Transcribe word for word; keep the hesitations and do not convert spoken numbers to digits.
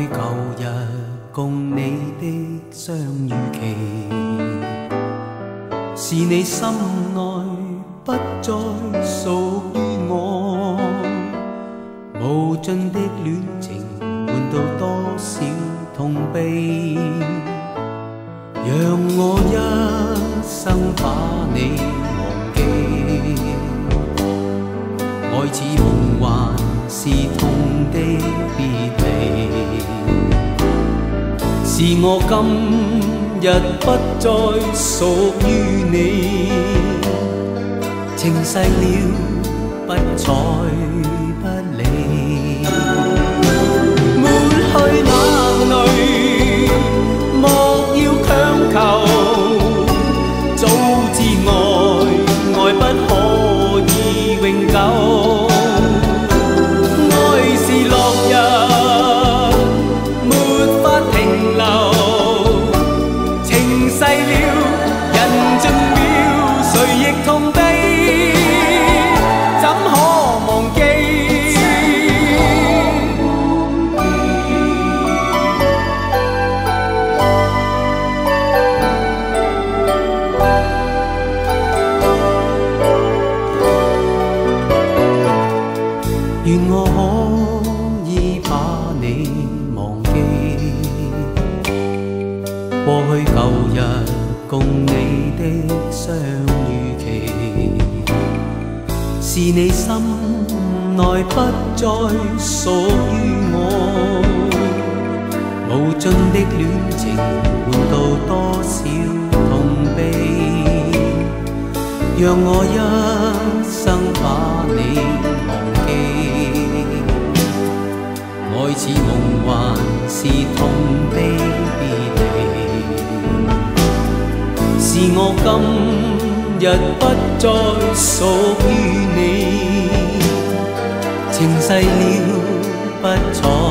去舊日共你的相遇期，是你心內不再屬於我，無盡的戀情換到多少痛悲，讓我一生把你忘記，愛似夢幻是痛的別離，是我今日不再屬於你，情逝了不睬不理，抹去眼淚莫要強求，早知愛愛不可以永久，愛是落日沒法停留，情逝了人盡了誰亦痛悲，怎可忘記？願我可以把你忘記，過去舊日共你的相遇期，是你心內不再屬於我，無盡的戀情換到多少痛悲，讓我一生把你忘記，愛似夢幻是痛的別離，是我今日不再屬於你，情逝了不睬